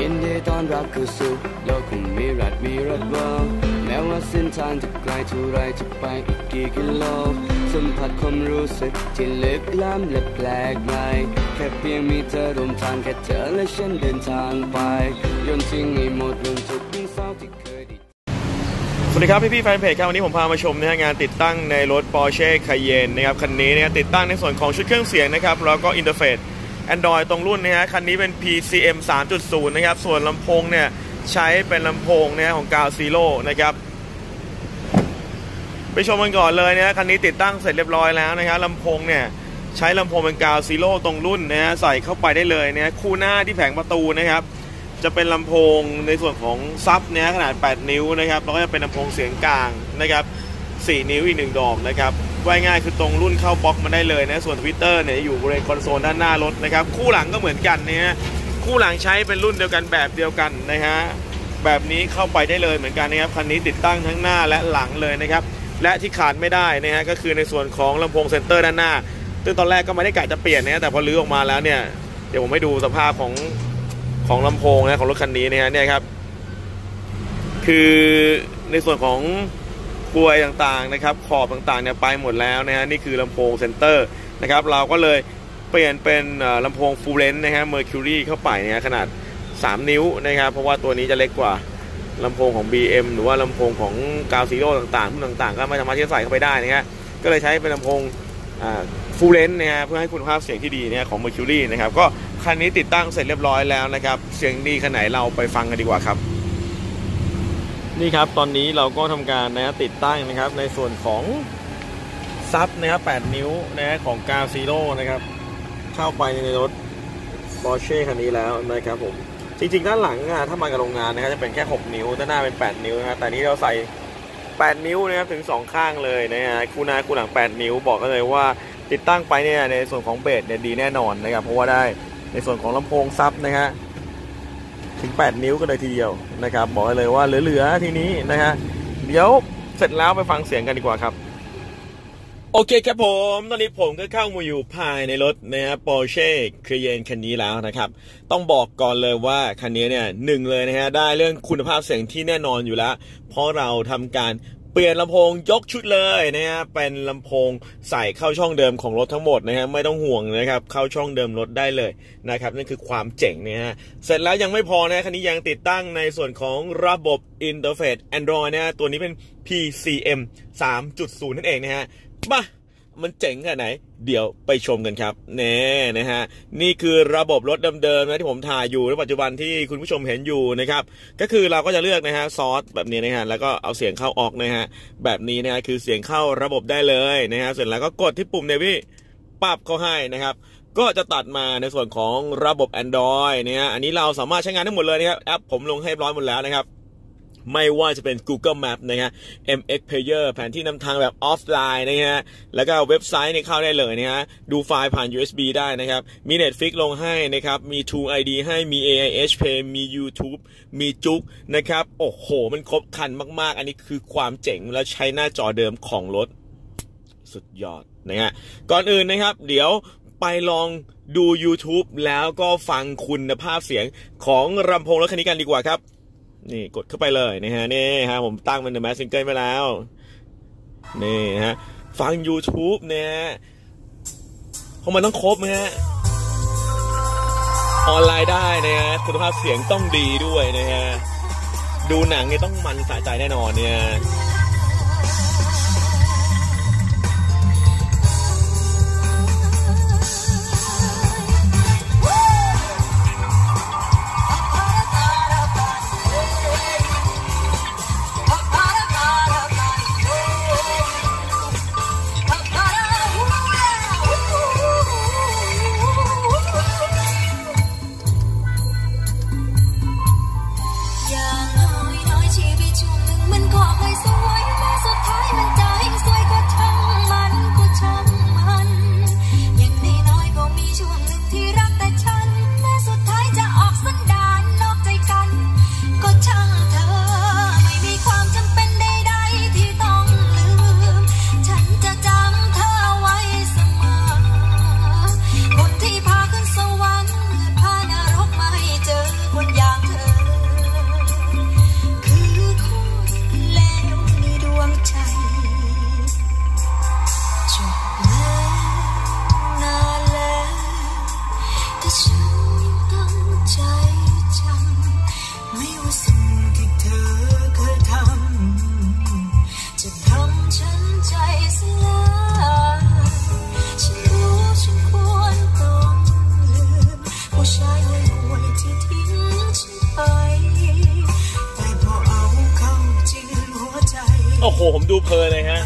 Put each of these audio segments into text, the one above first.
ยินดีต้อนรับเข้าสู่โลกของมีรัฐแม้ว่าเส้นทางจะไกลเท่าไรจะไปอีกกี่กิโลสัมผัสความรู้สึกที่ลึกล้ำและแปลกใหม่แค่เพียงมีเธอร่วมทางแค่เธอและฉันเดินทางไปโยนทิ้งให้หมดเรื่องทุกข์ที่เศร้าที่เคยสวัสดีครับพี่แฟนเพจครับวันนี้ผมพามาชมนะฮะงานติดตั้งในรถ Porsche Cayenne นะครับคันนี้เนี่ยติดตั้งในส่วนของชุดเครื่องเสียงนะครับแล้วก็อินเทอร์เฟซ Android ตรงรุ่นนะฮะคันนี้เป็น PCM 3.0 นะครับส่วนลำโพงเนี่ยใช้เป็นลำโพงเนี่ยของ Ground Zero นะครับไปชมกันก่อนเลยนะคันนี้ติดตั้งเสร็จเรียบร้อยแล้วนะครับลำโพงเนี่ยใช้ลำโพงเป็น Ground Zero ตรงรุ่นนะฮะใส่เข้าไปได้เลยนะคู่หน้าที่แผงประตูนะครับจะเป็นลำโพงในส่วนของซับเนี่ยขนาด8นิ้วนะครับแล้วก็จะเป็นลำโพงเสียงกลางนะครับ4นิ้วอีก1ดอกนะครับว่าง่ายคือตรงรุ่นเข้าบล็อกมาได้เลยนะส่วนทวิตเตอร์เนี่ยอยู่บริเวณคอนโซลด้านหน้ารถนะครับคู่หลังก็เหมือนกันนะฮะคู่หลังใช้เป็นรุ่นเดียวกันแบบเดียวกันนะฮะแบบนี้เข้าไปได้เลยเหมือนกันนะครับคันนี้ติดตั้งทั้งหน้าและหลังเลยนะครับและที่ขาดไม่ได้นะฮะก็คือในส่วนของลำโพงเซนเตอร์ด้านหน้าซึ่งตอนแรกก็ไม่ได้กะจะเปลี่ยนนะแต่พอรื้อออกมาแล้วเนี่ยเดี๋ยวผมให้ดูสภาพของลำโพงนะของรถคันนี้เนี่ยครับคือในส่วนของกลวยต่างๆนะครับขอบต่างๆเนี่ยไปหมดแล้วนะฮะนี่คือลำโพงเซนเตอร์นะครับเราก็เลยเปลี่ยนเป็นลำโพงฟูลเลนส์นะฮะ Mercury เข้าไปเนี่ยขนาด3นิ้วนะครับเพราะว่าตัวนี้จะเล็กกว่าลำโพงของ BM หรือว่าลำโพงของ Ground Zero ต่างๆพวกต่างๆก็ไม่สามารถที่จะใส่เข้าไปได้นะฮะก็เลยใช้เป็นลำโพงฟูลเลนส์นะฮะเพื่อให้คุณภาพเสียงที่ดีเนี่ยของ Mercury นะครับก็คันนี้ติดตั้งเสร็จเรียบร้อยแล้วนะครับเสียงดีขนาดไหนเราไปฟังกันดีกว่าครับนี่ครับตอนนี้เราก็ทำการนะติดตั้งนะครับในส่วนของซับนะครับ8นิ้วนะของ Ground Zero นะครับเข้าไปในรถ Porsche คันนี้แล้วนะครับผมจริงๆด้านหลังถ้ามากับโรงงานนะครับจะเป็นแค่6นิ้วด้านหน้าเป็น8นิ้วนะแต่นี้เราใส่8นิ้วนะครับถึง2ข้างเลยนะฮะคู่หน้าคู่หลัง8นิ้วบอกกันเลยว่าติดตั้งไปเนี่ยในส่วนของเบสเนี่ยดีแน่นอนนะครับเพราะว่าได้ในส่วนของลำโพงซับนะฮะถึง8นิ้วกันเลยทีเดียวนะครับบอกเลยว่าเหลือๆทีนี้นะฮะเดี๋ยวเสร็จแล้วไปฟังเสียงกันดีกว่าครับโอเคครับผมตอนนี้ผมก็เข้ามาอยู่ภายในรถนะฮะ Porsche Cayenne คันนี้แล้วนะครับต้องบอกก่อนเลยว่าคันนี้เนี่ย1เลยนะฮะได้เรื่องคุณภาพเสียงที่แน่นอนอยู่แล้วเพราะเราทำการเปลี่ยนลำโพงยกชุดเลยนะฮะเป็นลำโพงใส่เข้าช่องเดิมของรถทั้งหมดนะฮะไม่ต้องห่วงนะครับเข้าช่องเดิมรถได้เลยนะครับนั่นคือความเจ๋งนะฮะเสร็จแล้วยังไม่พอนะคันนี้ยังติดตั้งในส่วนของระบบอินเทอร์เฟซ Android นะฮะตัวนี้เป็น PCM 3.0 นั่นเองนะฮะมามันเจ๋งแค่ไหนเดี๋ยวไปชมกันครับแน่นะฮะนี่คือระบบรถเดิมๆนะที่ผมถ่ายอยู่ในปัจจุบันที่คุณผู้ชมเห็นอยู่นะครับก็คือเราก็จะเลือกนะฮะซอสแบบนี้นะฮะแล้วก็เอาเสียงเข้าออกนะฮะแบบนี้นะฮะคือเสียงเข้าระบบได้เลยนะฮะเสร็จแล้วก็กดที่ปุ่มเนี่ยพี่ปั๊บเขาให้นะครับก็จะตัดมาในส่วนของระบบ Android นะฮะอันนี้เราสามารถใช้งานได้หมดเลยนะครับแอปผมลงให้เรียบร้อยหมดแล้วนะครับไม่ว่าจะเป็น Google Map นะฮะ MX Player แผนที่นำทางแบบออฟไลน์นะฮะแล้วก็เว็บไซต์เนี่ยเข้าได้เลยนะฮะดูไฟล์ผ่าน USB ได้นะครับมี Netflix ลงให้นะครับมี True ID ให้มี AIH Pay มี YouTube มีจุกนะครับโอ้โหมันครบครันมากๆอันนี้คือความเจ๋งและใช้หน้าจอเดิมของรถสุดยอดนะฮะก่อนอื่นนะครับเดี๋ยวไปลองดู YouTube แล้วก็ฟังคุณภาพเสียงของลำโพงรถคันนี้กันดีกว่าครับนี่กดเข้าไปเลยนะฮะนี่ฮะผมตั้งเป็น The Mask Single ไปแล้วนี่ฮะฟัง YouTube เนี่ยเพราะมันต้องครบนะฮะออนไลน์ได้นะฮะคุณภาพเสียงต้องดีด้วยนะฮะดูหนังเนี่ยต้องมันสะใจแน่นอนเนี่ยอย่างน้อยชีวิตช่วงหนึ่งมันก็เคยสวยโหผมดูเพลินเลยฮะ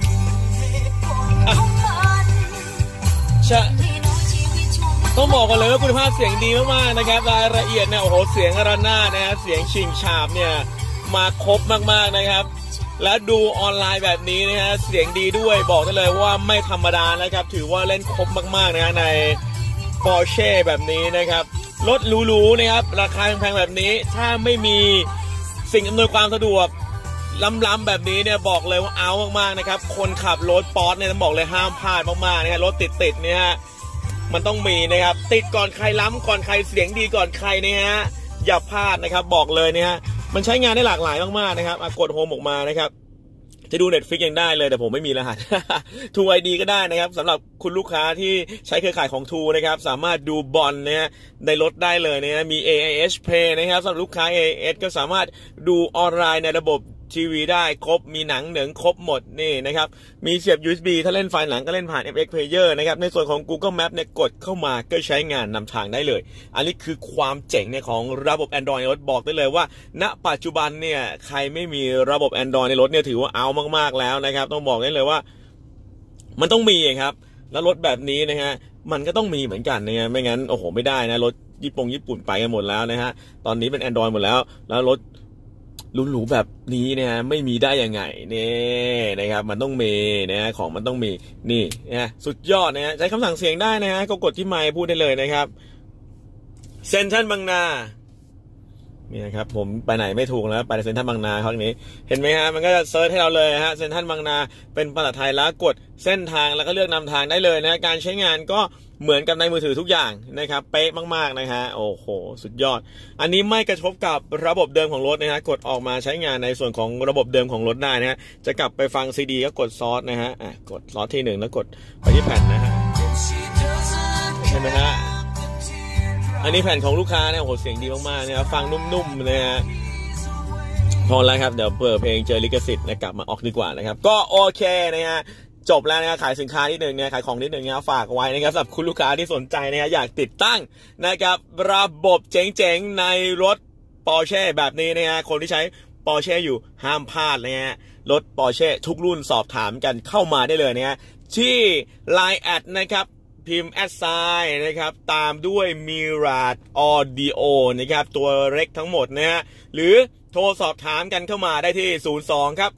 ต้องบอกกันเลยว่าคุณภาพเสียงดีมากๆนะครับรายละเอียดเนี่ยโอ้โหเสียงระนาดนะฮะเสียงชิงฉาบเนี่ยมาครบมากๆนะครับและดูออนไลน์แบบนี้นะฮะเสียงดีด้วยบอกได้เลยว่าไม่ธรรมดานะครับถือว่าเล่นครบมากๆนะฮะใน Porsche แบบนี้นะครับรถหรูๆนะครับราคาแพงๆแบบนี้ถ้าไม่มีสิ่งอำนวยความสะดวกล้ำๆแบบนี้เนี่ยบอกเลยว่าเอามากๆนะครับคนขับรถป๊อร์ชเนี่ยต้องบอกเลยห้ามพลาดมากๆนะฮะรถติดๆเนี่ยมันต้องมีนะครับติดก่อนใครล้ำก่อนใครเสียงดีก่อนใครนะฮะอย่าพลาดนะครับบอกเลยเนี่ยมันใช้งานได้หลากหลายมากๆนะครับกดโฮมออกมานะครับจะดู Netflix ยังได้เลยแต่ผมไม่มีรหัส True ID ก็ได้นะครับสำหรับคุณลูกค้าที่ใช้เครือข่ายของ True นะครับสามารถดูบอลเนี่ยในรถได้เลยนะมี AIS Play นะครับสำหรับลูกค้า AIS ก็สามารถดูออนไลน์ในระบบทีวีได้ครบมีหนังเหนืองครบหมดนี่นะครับมีเสียบ USB ถ้าเล่นไฟล์หนังก็เล่นผ่าน FX Player นะครับในส่วนของ Google Map เนี่ยกดเข้ามาก็ใช้งานนำทางได้เลยอันนี้คือความเจ๋งเนี่ยของระบบ Android ในรถบอกได้เลยว่าณปัจจุบันเนี่ยใครไม่มีระบบ Android ในรถเนี่ยถือว่าเอามากๆแล้วนะครับต้องบอกได้เลยว่ามันต้องมีครับแล้วรถแบบนี้นะฮะมันก็ต้องมีเหมือนกันนะฮะไม่งั้นโอ้โหไม่ได้นะรถญี่ปุ่นไปกันหมดแล้วนะฮะตอนนี้เป็น Android หมดแล้วรถหรูๆแบบนี้เนี่ยไม่มีได้ยังไงนี่นะครับมันต้องมีนะของมันต้องมีนี่นะสุดยอดนะฮะใช้คำสั่งเสียงได้นะฮะก็กดที่ไมค์พูดได้เลยนะครับเซ็นทรัลบางนานี่นะครับผมไปไหนไม่ถูกแล้วไปเซ็นทรัลบางนาครั้งนี้เห็นไหมฮะมันก็จะเซิร์ชให้เราเลยฮะเซ็นทรัลบางนาเป็นภาษาไทยแล้วกดเส้นทางแล้วก็เลือกนำทางได้เลยนะการใช้งานก็เหมือนกับในมือถือทุกอย่างนะครับเป๊ะมากๆนะฮะโอ้โหสุดยอดอันนี้ไม่กระทบกับระบบเดิมของรถนะฮะกดออกมาใช้งานในส่วนของระบบเดิมของรถได้นะฮะจะกลับไปฟังซีดีก็กดซอสนะฮะกดซอสที่1แล้วกดไปที่แผ่นนะฮะใช่ไหมฮะอันนี้แผ่นของลูกค้าเนี่ยโอ้โหเสียงดีมากๆนะครับฟังนุ่มๆนะฮะพอแล้วครับเดี๋ยวเปิดเพลงเจอลิขสิทธิ์นะกลับมาออกดีกว่านะครับก็โอเคนะฮะจบแล้วนะขายสินค้านิดนึงเนี่ยขายของนิดนึงนะฝากไว้นะครับสำหรับคุณลูกค้าที่สนใจนะอยากติดตั้งนะครับระบบเจ๋งๆในรถ Porsche แบบนี้นะฮะคนที่ใช้ Porsche อยู่ห้ามพลาดนะฮะรถ Porsche ทุกรุ่นสอบถามกันเข้ามาได้เลยนะฮะที่ Line แอดนะครับพิมพ์@นะครับตามด้วย Mirage Audio นะครับตัวเล็กทั้งหมดนะฮะหรือโทรสอบถามกันเข้ามาได้ที่02ครับ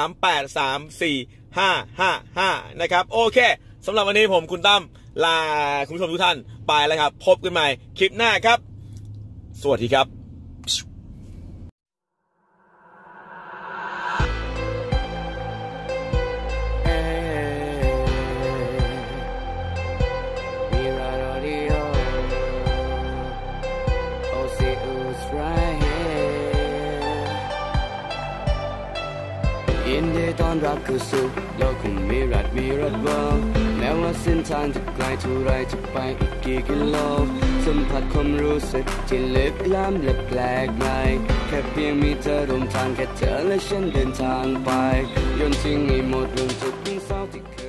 383455นะครับโอเคสำหรับวันนี้ผมคุณตั้มลาคุณผู้ชมทุกท่านไปแล้วครับพบกันใหม่คลิปหน้าครับสวัสดีครับยินดีต้อนรับเข้าสู่โลกของมิรัดแม้ว่าเส้นทางจะไกลเท่าไรจะไปอีกกี่กิโลสัมผัสความรู้สึกที่ลึกล้ำและแปลกใหม่แค่เพียงมีเธอร่วมทางแค่เธอและฉันเดินทางไปโยนทิ้งให้หมดเรื่องทุกข์เศร้าที่